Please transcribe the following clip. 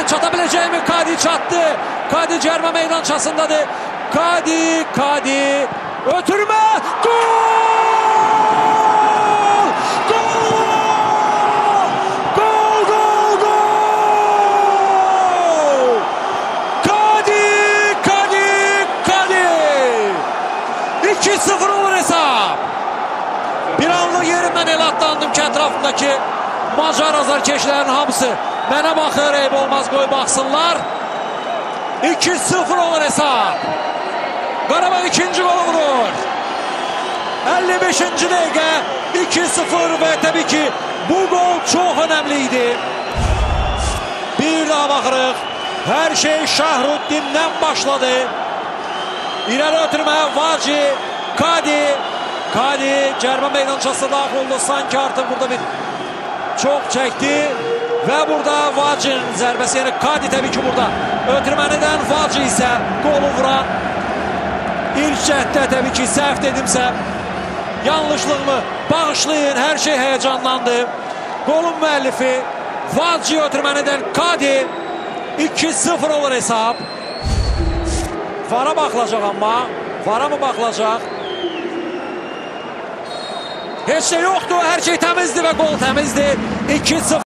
çatabileceğimi Kadi çattı. Kadi cərmə meydançasındadır. Kadi ötürmə, gol! Gol! Kadi! 2-0 olur hesab. Bir anlıq yerimdən el atlandım ki, ətrafındakı Macar azarkeşlərin hamısı mənə baxır, eyb olmaz qoy baxsınlar. 2-0 olur hesab. Qarabağ ikinci golu vurur. 55-ci dəqiqə 2-0 və təbii ki bu gol çox önəmliydi. Bir daha baxırıq. Hər şey Şahruddin'dən başladı. İrəli ötürmə Vaci, Kadi cərmə meydançasına daxil oldu. Sanki artıq burada bir çox çəkdi və burada Vacinin zərbəsi, yəni Kadi təbii ki burada ötürmənidən, Vaci isə qolu vuran. İlk cəhdə təbii ki səhv dedimsə yanlışlığımı bağışlayın, hər şey həyəcanlandı. Qolun müəllifi Vaci ötürmənidən Kadi. 2-0 olur hesab. Vara baxılacaq amma. Vara mı baxılacaq? Heç şey yoxdur. Hər şey təmizdir və qol təmizdir. 2-0.